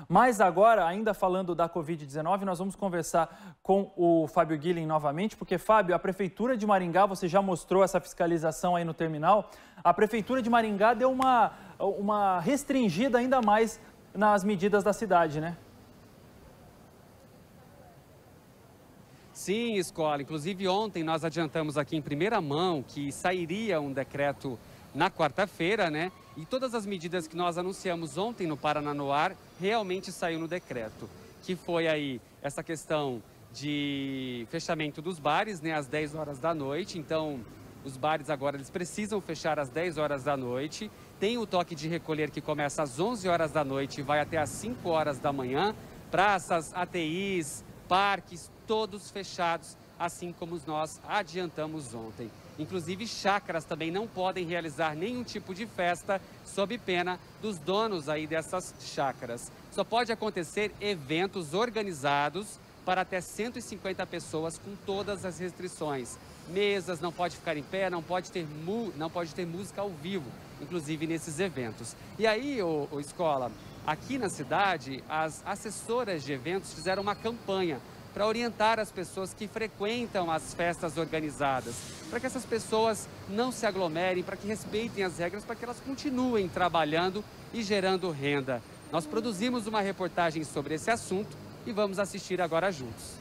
Mas agora, ainda falando da Covid-19, nós vamos conversar com o Fábio Guilhem novamente, porque, Fábio, a Prefeitura de Maringá, você já mostrou essa fiscalização aí no terminal, a Prefeitura de Maringá deu uma restringida ainda mais nas medidas da cidade, né? Sim, Escola. Inclusive, ontem nós adiantamos aqui em primeira mão que sairia um decreto na quarta-feira, né? E todas as medidas que nós anunciamos ontem no Paraná no Ar realmente saiu no decreto. Que foi aí essa questão de fechamento dos bares, né? Às 10 horas da noite. Então, os bares agora eles precisam fechar às 10 horas da noite. Tem o toque de recolher que começa às 11 horas da noite e vai até às 5 horas da manhã. Praças, ATIs, parques, todos fechados, assim como nós adiantamos ontem. Inclusive, chácaras também não podem realizar nenhum tipo de festa sob pena dos donos aí dessas chácaras. Só pode acontecer eventos organizados para até 150 pessoas com todas as restrições. Mesas, não pode ficar em pé, não pode ter música ao vivo, inclusive nesses eventos. E aí, Escola, aqui na cidade, as assessoras de eventos fizeram uma campanha para orientar as pessoas que frequentam as festas organizadas, para que essas pessoas não se aglomerem, para que respeitem as regras, para que elas continuem trabalhando e gerando renda. Nós produzimos uma reportagem sobre esse assunto e vamos assistir agora juntos.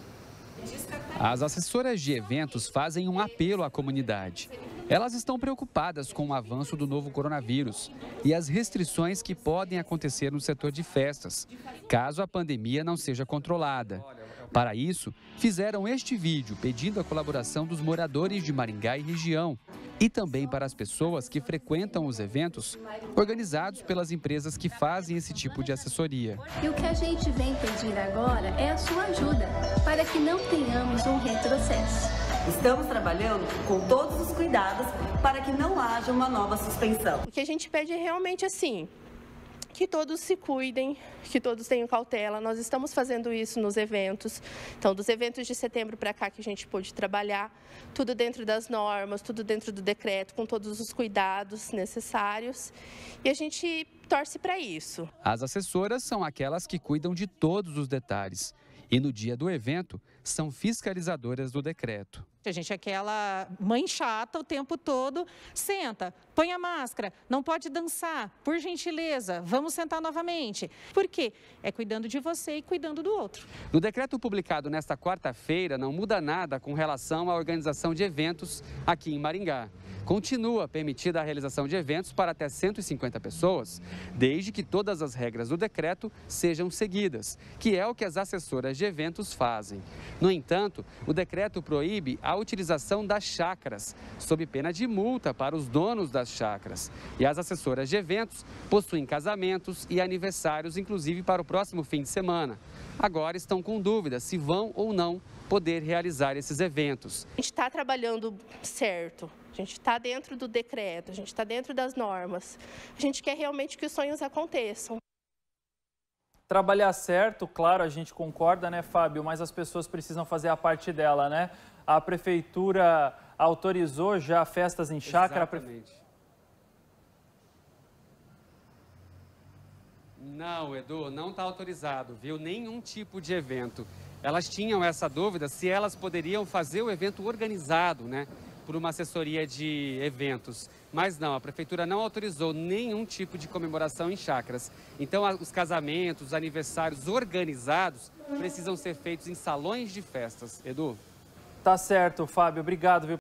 As assessoras de eventos fazem um apelo à comunidade. Elas estão preocupadas com o avanço do novo coronavírus e as restrições que podem acontecer no setor de festas, caso a pandemia não seja controlada. Para isso, fizeram este vídeo pedindo a colaboração dos moradores de Maringá e região e também para as pessoas que frequentam os eventos organizados pelas empresas que fazem esse tipo de assessoria. E o que a gente vem pedir agora é a sua ajuda para que não tenhamos um retrocesso. Estamos trabalhando com todos os cuidados para que não haja uma nova suspensão. O que a gente pede é realmente assim, que todos se cuidem, que todos tenham cautela. Nós estamos fazendo isso nos eventos. Então, dos eventos de setembro para cá que a gente pôde trabalhar, tudo dentro das normas, tudo dentro do decreto, com todos os cuidados necessários. E a gente torce para isso. As assessoras são aquelas que cuidam de todos os detalhes. E no dia do evento, são fiscalizadoras do decreto. A gente é aquela mãe chata o tempo todo, senta, põe a máscara, não pode dançar, por gentileza, vamos sentar novamente. Por quê? É cuidando de você e cuidando do outro. No decreto publicado nesta quarta-feira, não muda nada com relação à organização de eventos aqui em Maringá. Continua permitida a realização de eventos para até 150 pessoas, desde que todas as regras do decreto sejam seguidas, que é o que as assessoras de eventos fazem. No entanto, o decreto proíbe a utilização das chácaras, sob pena de multa para os donos das chácaras. E as assessoras de eventos possuem casamentos e aniversários, inclusive para o próximo fim de semana. Agora estão com dúvidas se vão ou não poder realizar esses eventos. A gente está trabalhando certo. A gente está dentro do decreto, a gente está dentro das normas. A gente quer realmente que os sonhos aconteçam. Trabalhar certo, claro, a gente concorda, né, Fábio? Mas as pessoas precisam fazer a parte dela, né? A Prefeitura autorizou já festas em chácara? Exatamente. Não, Edu, não está autorizado, viu? Nenhum tipo de evento. Elas tinham essa dúvida se elas poderiam fazer o evento organizado, né? Por uma assessoria de eventos. Mas não, a Prefeitura não autorizou nenhum tipo de comemoração em chácaras. Então, os casamentos, os aniversários organizados precisam ser feitos em salões de festas. Edu? Tá certo, Fábio. Obrigado, viu?